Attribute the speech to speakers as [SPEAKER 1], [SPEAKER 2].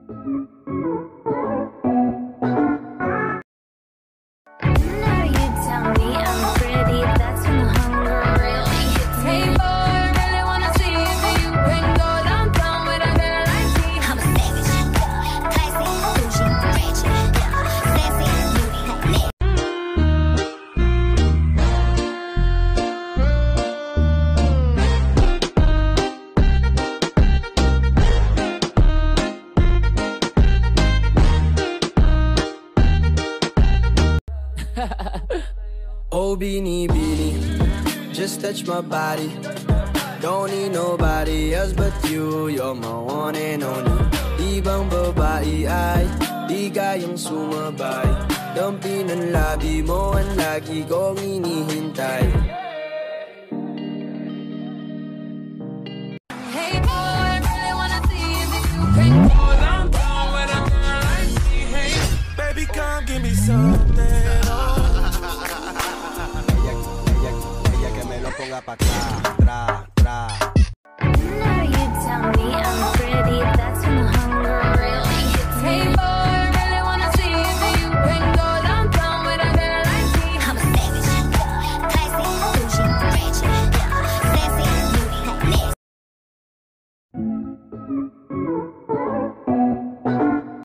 [SPEAKER 1] Oh, beanie, beanie, just touch my body. Don't need nobody else but you. You're my one and only. Ibang babae ay di kayang sumabay. Dampi ng labi mo ang lagi kong inihintay.
[SPEAKER 2] Hey boy, I really wanna see if you can go down with a girl like me. Hey, baby, come give me something.
[SPEAKER 3] Ella que me lo ponga pa' atrás, atrás.